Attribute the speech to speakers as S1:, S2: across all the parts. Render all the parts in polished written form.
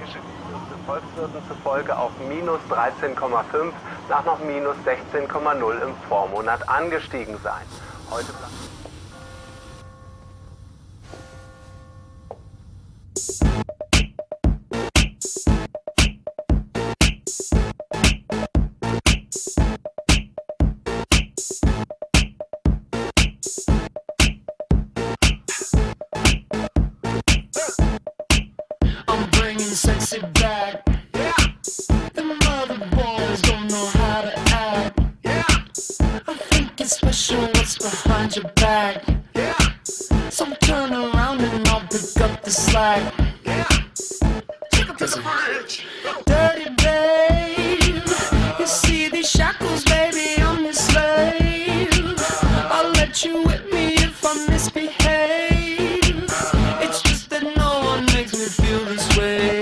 S1: Volkswirten zufolge auf minus 13,5 nach noch minus 16,0 im Vormonat angestiegen sein. Heute
S2: sexy back. Yeah. Them other boys don't know how to act. Yeah. I think it's special what's behind your back. Yeah. So turn around and I'll pick up the slack. Yeah. Take them to the bridge. Dirty babe, you see these shackles, baby, I'm your slave. I'll let you whip me if I misbehave. It's just that no one makes me feel this way.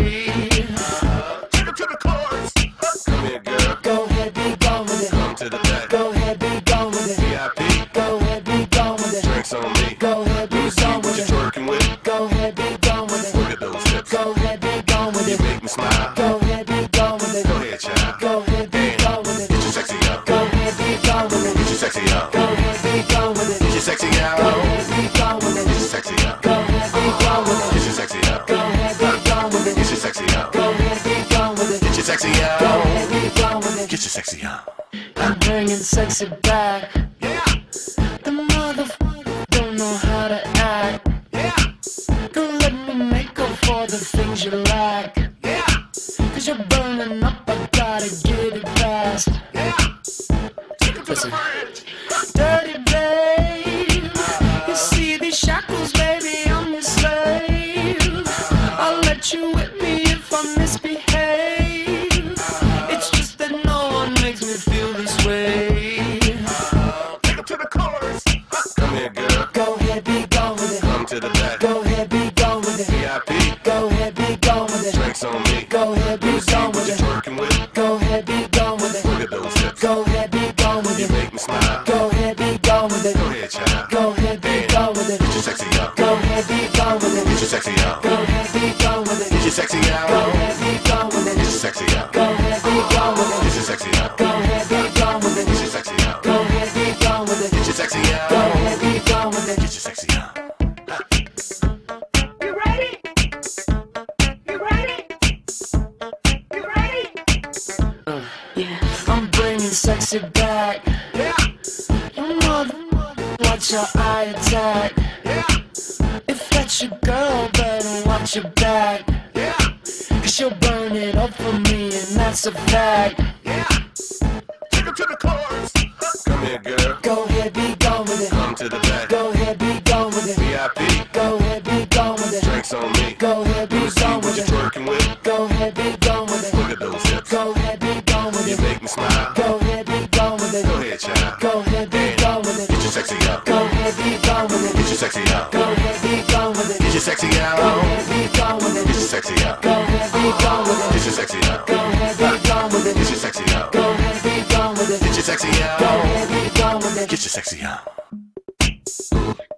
S3: Smile. Go ahead, be gone with it. Go ahead, child. Go ahead, be gone with it. Get your sexy up. Go ahead, be gone with it. Get your sexy up. Go ahead, be gone with it. Get your sexy up. Go ahead, be gone with it. Get your sexy up. Go ahead, be gone with it. Get your sexy up. Go ahead, be gone with it. Get your sexy up. Go ahead, be gone with it. Get your sexy up. Go ahead, be gone with it. Get your sexy up.
S2: I'm bringing sexy back. Yeah. The motherfucker don't know how to act. Yeah. Don't let me make up for the things you lack. Cause you're burning up, I gotta get it fast. Yeah. Take it to the bridge. Dirty babe, you see these shackles, baby, I'm your slave. I'll let you whip me if I misbehave. It's just that no one makes me feel this way.
S3: Take it to the chorus. Come here, girl.
S2: Go ahead, be gone with it.
S3: Come to the back.
S2: Go ahead, be gone with it.
S3: VIP.
S2: Go ahead, be gone with it.
S3: Drinks on me.
S2: Go ahead, be gone with it. Go ahead, be gone with it.
S3: Look at those hips.
S2: Go ahead, be gone with it.
S3: You make me smile.
S2: Go ahead, be gone with it.
S3: Go ahead, child.
S2: Go ahead, be gone with it.
S3: Get your sexy up.
S2: Go ahead, be gone with it.
S3: Get your sexy up.
S2: Go ahead, be gone with it.
S3: Get your sexy up.
S2: Go ahead, be gone with it.
S3: Get your sexy up.
S2: Go ahead, be gone with it.
S3: Get your sexy up.
S2: Go ahead, be gone with it.
S3: Get your sexy up.
S2: Go ahead, be gone with it.
S3: Get your sexy up.
S2: Go ahead, be gone with it.
S3: Get your sexy up.
S4: You ready? You ready? You ready?
S2: Yeah, I'm bringing sexy back.
S3: Yeah.
S2: Your mother, watch your eye attack.
S3: Yeah.
S2: If that's your girl, better watch your back.
S3: Yeah.
S2: Cause she'll burn it up for me, and that's a fact.
S3: Yeah. Take it to the chorus. Come here, girl.
S2: Go ahead, be gone with it.
S3: Come to the back.
S2: Go ahead, be gone with it.
S3: VIP.
S2: Go ahead, be gone with it.
S3: Drinks on me.
S2: Go ahead, be gone with it.
S3: Twerking with.
S2: Go ahead, be gone with it.
S3: Look at those hips.
S2: Go ahead, be gone with
S3: You
S2: it.
S3: make me smile.
S2: Go ahead, be gone with it.
S3: Go ahead, child.
S2: Go ahead, be gone with it.
S3: Get your sexy up.
S2: Go ahead, be gone with it.
S3: Get your sexy up.
S2: Go ahead, be gone with it.
S3: Get your sexy up.
S2: Go ahead, be gone with it.
S3: Get your sexy up.
S2: Go ahead, be gone with it.
S3: Get your sexy up.
S2: Go ahead, be gone with it.
S3: Get your sexy up.
S2: Go ahead, be gone with it.
S3: Get your sexy up.
S2: Go ahead, be gone with it.
S3: Get your sexy up.